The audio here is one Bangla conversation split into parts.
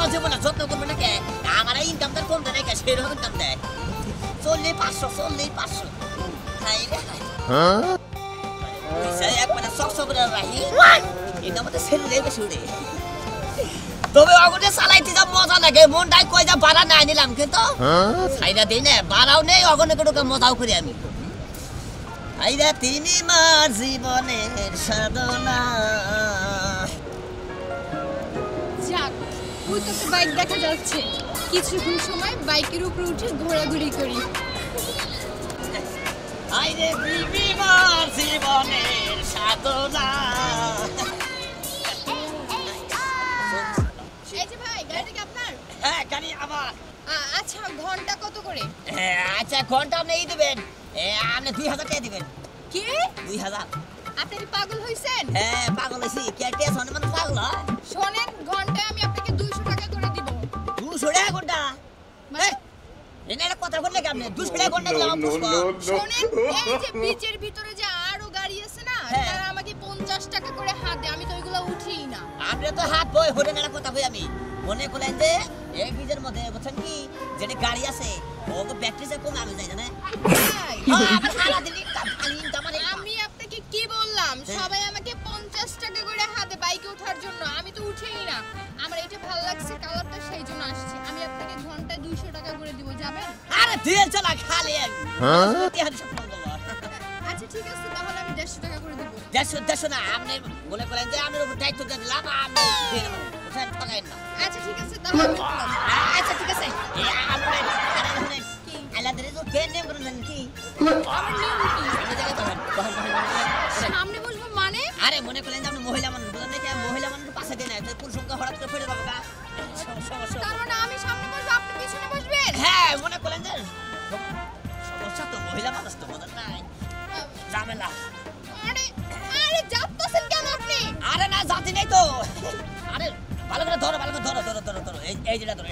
দেবো না, যত্ন করবে না কে? আমার ইনকাম তার কমতে নাই কে, সেরকম ইনকাম দেয়। চললেই 500 হাই রে হাই। একবারে চকচক করে রাখি, এটা আমাদের ছেলে বেশি উড়ে। তবে অগনে চালাইতে যা মজা লাগে, মনটাই কই যা বাড়া নাই নিলাম, কিন্তু সাইডা দিই না, বাড়াও নেই, অগনে কোনো মজাও করি আমি। আইরা তিনি মার জীবনের সাধনা। যাক, ওই তো বাইক দেখা যাচ্ছে, কিছুক্ষণ সময় বাইকের উপরে উঠে ঘোরাঘুরি করি। আইরে তিনি মার জীবনের সাধনা। এই যে ভাই, গাড়িটা কি আপনার? হ্যাঁ, গাড়ি আমার। আচ্ছা, ঘন্টা কত করে? আচ্ছা, ঘন্টা আপনি দিবেন, আপনি 2000 টাকা দিবেন। কি 2000? আপনি কি পাগল হইছেন? হ্যাঁ, পাগল হইছি, কে কে শোনে মানে পাগল হয়? শোনেন, ঘন্টায় আমি আপনাকে 200 টাকা করে দিব। 200 টাকা ঘন্টা? এনে একটা কথা বললে কি আপনি 200 টাকা ঘন্টা দিলে আমার পুষ্প? শোনেন, এই যে বিচের ভিতরে যে আরো গাড়ি আছে না, তারা আমাকে 50 টাকা করে হাত দেয়, আমি তো ওইগুলো উঠিই না। আপনি তো হাত বই হলেন, একটা কথা কই আমি, মনে করলেন যে এই বিচের মধ্যে বুঝছেন কি, যেটি গাড়ি আছে ওকে ব্যাটারি যে কমে আমি যাই জানে। আমার হালা দিলি খালি ইনকাম। আমি আপনাকে কি বললাম, সবাই আমাকে 50 টাকা করে হাতে বাইকে ওঠার জন্য, আমি তো উঠেই না। আমার এটা ভালো লাগছে কালারটা, সেই জন্য আসছি। আমি আপনাকে ঘন্টায় 200 টাকা করে দিব, যাবেন? আরে দিয়ে চলা খালি আচ্ছা ঠিক আছে, তাহলে আমি 150 টাকা করে দিব। 150 না, আপনি মনে করেন যে আমার উপর দায়িত্ব দিয়ে দিলাম, আমি দিয়ে দেবো, বুঝছেন, ঠকাইন না। আচ্ছা ঠিক আছে, তাহলে আমি উঠলাম। আচ্ছা ঠিক আছে, আপনি আরে শুনেন কি আলাদা রেজো কে নেম করেন জানেন কি? আমার নিয়ম কি? আপনি জায়গা তখন সামনে বসবো মানে? আরে মনে করেন যে আপনি মহিলা মানুষ, বুঝলেন না কি, মহিলা মানুষ পাশে দেন না, পুরুষ সংখ্যা হঠাৎ করে ফেলে যাবো গা। সমস্যা। তার মানে আমি সামনে বসবো, আপনি পিছনে বসবেন? হ্যাঁ, মনে করেন যে সমস্যা তো মহিলা মানুষ তো বুঝেন নাই, ঝামেলা। আরে আরে যাচ্ছেন কেন আপনি? আরে না, জাতি নেই তো। আরে ভালো করে ধরো, ভালো করে ধরো, এই যেটা ধরো।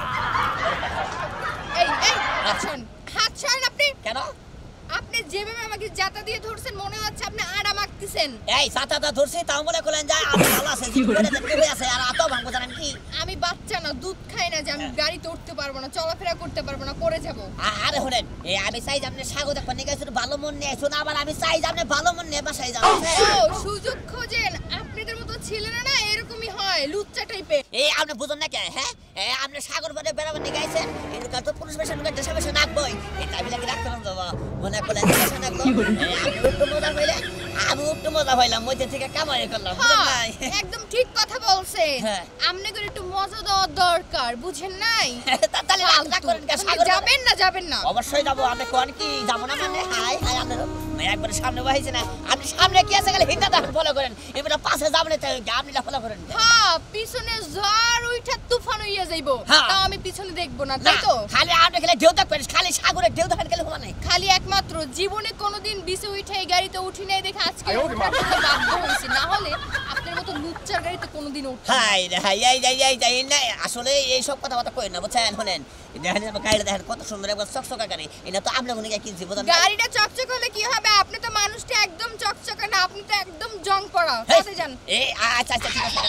এই হাত ছাড়েন আপনি। কেন? আপনি যেভাবে আমাকে জাতা দিয়ে ধরছেন, মনে হচ্ছে আপনি আড়া মারতেছেন। এই সাতাটা ধরছি, তাও মনে করলেন যে আমি ভালো আছে, জীবনে দেখতে হয়ে আছে, আর আতো ভাঙবো জানেন কি? আমি বাচ্চা না, দুধ খাই না যে আমি গাড়িতে উঠতে পারবো না, চলাফেরা করতে পারবো না, পড়ে যাবো। আরে শুনেন, আমি চাই যে আপনি স্বাগত পানি গাইছেন, ভালো মন নিয়ে আসুন, আবার আমি চাই যে আপনি ভালো মন নিয়ে বাসায় যান। ও সুযোগ খোঁজেন, আপনাদের মতো ছেলেরা না এরকমই হয়, লুচ্চা টাইপের। এই আপনি বুঝুন না কে? হ্যাঁ, আপনি সাগর পাড়ে বেড়াবার নিয়ে গাইছেন, এর তো পুরুষ বেশন দেশে বেশে নাকবই, এটা আমি লাগে রাখতে পারবো যাবো, মনে করলেন দেশে নাকবো। আপনি একটু মজা পাইলে, আমি একটু মজা পাইলাম, মধ্যে থেকে কামাই করলাম, বুঝলেন নাই? একদম ঠিক কথা বলছেন। হ্যাঁ। আপনাদের একটু মজা দেওয়া দরকার, বুঝেন নাই? তাহলে রাগ করেন কে? আপনি যাবেন না, যাবেন না? অবশ্যই যাবো, আপনি কোন কি যাবো না মানে? হাই হাই, আপনার একবারে সামনে বসেছে না, আপনি সামনে কি আছে গেলে হিন্দা দান ফলো করেন, এবারে পাশে যাবেন তাই আপনি ফলো করেন। হ্যাঁ, পিছনে ঝড় উঠা তুফান হইয়া যাইবো, তাও আমি পিছনে দেখবো না, তাই তো? খালি আপনি খেলে ঢেউ দেখবেন, খালি সাগরে ঢেউ দেখেন গেলে হওয়া নাই। খালি একমাত্র জীবনে কোনোদিন বিচে উঠে এই গাড়িতে উঠি নাই দেখে আজকে ওঠার জন্য বাধ্য হয়েছি, না হলে আপনার মতো লুচ্চার গাড়িতে কোনোদিন উঠি না। হাই রে হাই, এই না, আসলে এই সব কথাবার্তা কই না, বুঝছেন? শুনেন, দেখেন আমার গাড়িটা দেখেন কত সুন্দর, একবার চকচকা গাড়ি, এটা তো আপনি মনে গিয়ে কিনছি, বুঝলেন? গাড়িটা চকচক হলে কি হবে? আপনি তো মানুষটা একদম চকচকা না, আপনি তো একদম জং পড়া। কোথায় যান? এই আচ্ছা ঠিক আছে।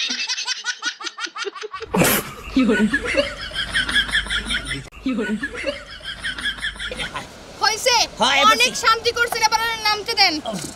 হইছে, অনেক শান্তি করছেন, এবার নামতে দেন।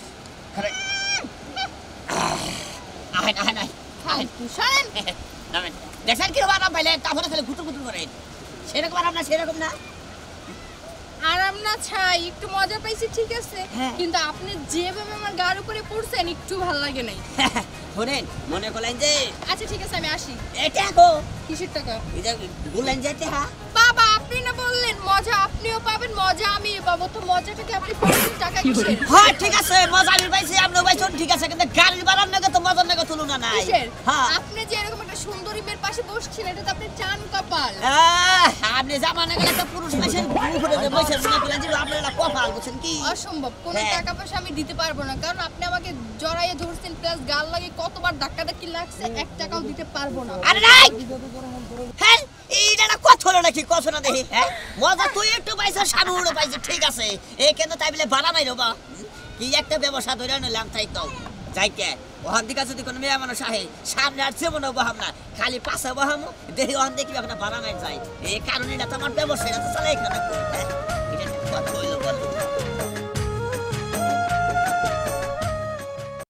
দেখেন কিরকম আরাম পাইলেন, তারপরে খালি গুটুর গুটুর করেন, সেরকম আরাম না, সেরকম না। আরাম না ছাই, একটু মজা পাইছি ঠিক আছে, কিন্তু আপনি যেভাবে আমার গাড়ির উপরে পড়ছেন একটু ভালো লাগে নাই। শুনেন, মনে করলেন যে আচ্ছা ঠিক আছে, আমি আসি। এটা গো কিসের টাকা? এটা বললেন যে এটা বাবা, আপনি না বললেন মজা আপনিও পাবেন, মজা আমিও পাবো, তো মজাটাকে আপনি পাবেন টাকা কিসের? হ্যাঁ ঠিক আছে, মজা আমি পাইছি, আপনিও পাইছেন, ঠিক আছে, কিন্তু গাড়ির ভাড়ার নাকি তো মজার নাকি তুলনা নাই। কিসের? হ্যাঁ, আপনি যে এরকম একটা সুন্দরী মেয়ের পাশে বসছেন, এটা তো আপনি চান কপাল। আপনি জামানে গেলে তো পুরুষ মেশের উপরে যে বসে মনে করলেন যে আপনার একটা কপাল, বুঝছেন কি? অসম্ভব, কোনো টাকা পয়সা আমি দিতে পারবো না, কারণ আপনি আমাকে জড়াইয়ে ধরছেন, প্লাস গাল লাগে কতবার ধাক্কা ধাক্কি লাগছে, 1 টাকাও দিতে পারবো না। আরে নাই, হ্যাঁ এইটা না কথা হলো নাকি? কথা না দেখি, হ্যাঁ মজা তুই একটু পাইছ, সানুরও পাইছে, ঠিক আছে, এই কেন তাই বলে বাড়া নাই রবা, কি একটা ব্যবসা ধরে নিলাম, তাই তো যাইকে ওখান থেকে যদি কোনো মেয়ে মানুষ আহে সামনে আর জীবনে বহাম না খালি পাশে বহামো দেখি ওখান দেখি আপনার বাড়ানো যায় এই কারণে এটা তো আমার ব্যবসা এটা তো চালাই